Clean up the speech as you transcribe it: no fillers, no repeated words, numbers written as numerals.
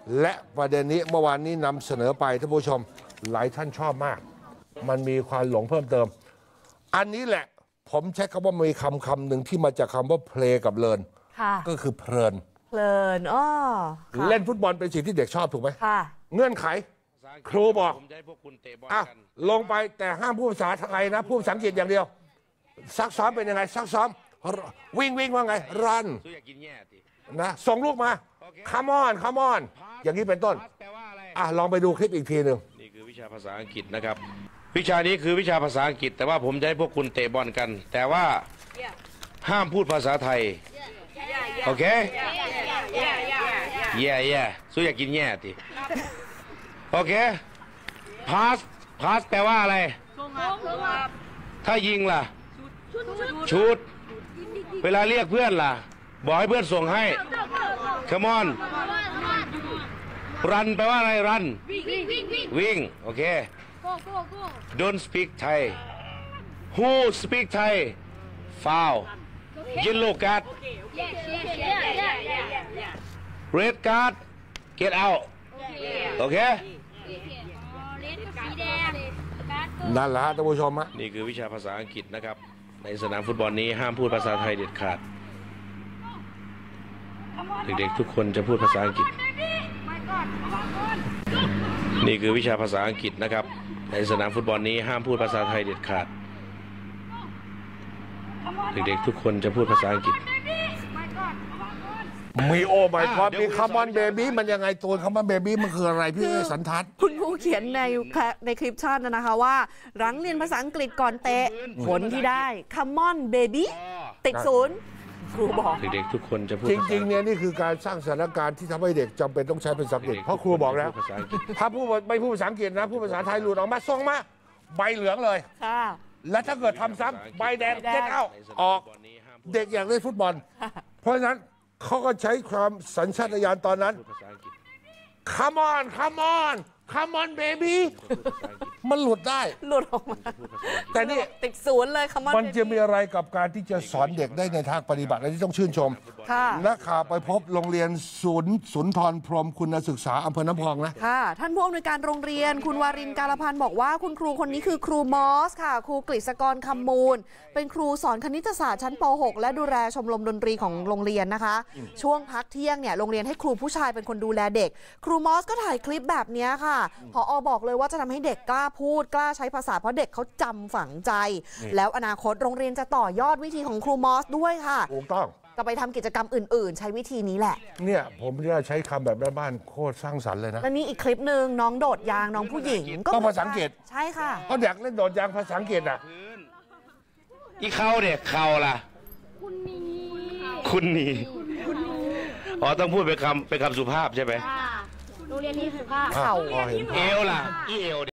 และประเด็นนี้เมื่อวานนี้นำเสนอไปท่านผู้ชมหลายท่านชอบมากมันมีความหลงเพิ่มเติมอันนี้แหละผมใช้คำว่ามีคำหนึ่งที่มาจากคำว่าเพลกับเลินก็คือเพลินเล่นฟุตบอลเป็นสิ่งที่เด็กชอบถูกไหมเงื่อนไขครูบอกลงไปแต่ห้ามพูดภาษาไทยนะพูดภาษาอังกฤษอย่างเดียวซักซ้อมเป็นยังไงซักซ้อมวิ่งว่าไงรันนะส่งลูกมาcome on อย่างนี้เป็นต้นลองไปดูคลิปอีกทีหนึ่งนี่คือวิชาภาษาอังกฤษนะครับวิชานี้คือวิชาภาษาอังกฤษแต่ว่าผมจะให้พวกคุณเตะบอลกันแต่ว่าห้ามพูดภาษาไทยโอเคแย่สู้อยากกินแย่ติโอเคpassแปลว่าอะไรถ้ายิงล่ะชุดเวลาเรียกเพื่อนล่ะบอกให้เพื่อนส่งให้ come on รันแปลว่าอะไรรันวิ่งโอเค don't speak Thai who speak Thai foul yellow card red card get out โอเคนั่นแหละท่านผู้ชมนี่คือวิชาภาษาอังกฤษนะครับในสนามฟุตบอลนี้ห้ามพูดภาษาไทยเด็ดขาดเด็กๆทุกคนจะพูดภาษาอังกฤษนี่คือวิชาภาษาอังกฤษนะครับในสนามฟุตบอลนี้ห้ามพูดภาษาไทยเด็ดขาดเด็กๆทุกคนจะพูดภาษาอังกฤษมีโอ้ไม่พอมีคัมมอนเบบี้มันยังไงตัวคัมมอนเบบี้มันคืออะไรพี่สันทัดคุณครูเขียนในคลิปชั่นนะคะว่าหลังเรียนภาษาอังกฤษก่อนเตะผลที่ได้คัมมอนเบบี้ติดศูนย์ครูบอกเด็กๆทุกคนจะพูดจริงๆเนี่ยนี่คือการสร้างสถานการณ์ที่ทำให้เด็กจำเป็นต้องใช้ภาษาอังกฤษเพราะครูบอกแล้วถ้าไม่พูดภาษาอังกฤษนะพูดภาษาไทยหลุดออกมาส่งมาใบเหลืองเลยและถ้าเกิดทำซ้ำใบแดงเก็ตเอาออกเด็กอยากเล่นฟุตบอลเพราะฉะนั้นเขาก็ใช้ความสัญชาตญาณตอนนั้น come on baby มันหลุดได้หลุดออกมาแต่นี่ติดศูนย์เลยคำว่ามันจะมีอะไรกับการที่จะสอนเด็กได้ในทางปฏิบัติอันนี้ต้องชื่นชมนักข่าวไปพบโรงเรียนสุนทรพรหมคุณศึกษาอำเภอน้ำพองนะค่ะท่านผู้อำนวยการโรงเรียนคุณวารินทร์ การพันธ์บอกว่าคุณครูคนนี้คือครูมอสค่ะครูกฤษกรคำมูลเป็นครูสอนคณิตศาสตร์ชั้นป .6 และดูแลชมรมดนตรีของโรงเรียนนะคะช่วงพักเที่ยงเนี่ยโรงเรียนให้ครูผู้ชายเป็นคนดูแลเด็กครูมอสก็ถ่ายคลิปแบบนี้ค่ะผอ.บอกเลยว่าจะทำให้เด็กกล้าพูดกล้าใช้ภาษาเพราะเด็กเขาจำฝังใจแล้วอนาคตโรงเรียนจะต่อยอดวิธีของครูมอสด้วยค่ะถูกต้องก็ไปทำกิจกรรมอื่นๆใช้วิธีนี้แหละเนี่ยผมจะใช้คำแบบบ้านๆโคตรสร้างสรรค์เลยนะแล้วมีอีกคลิปหนึ่งน้องโดดยางน้องผู้หญิงก็ต้องภาษาอังกฤษใช่ค่ะเขาอยากเล่นโดดยางภาษาอังกฤษอีเขาเนี่ยเขาล่ะคุณนี่ต้องพูดเป็นคำสุภาพใช่ไหมโรงเรียนนี้สุภาพเขาเอวล่ะอีเอว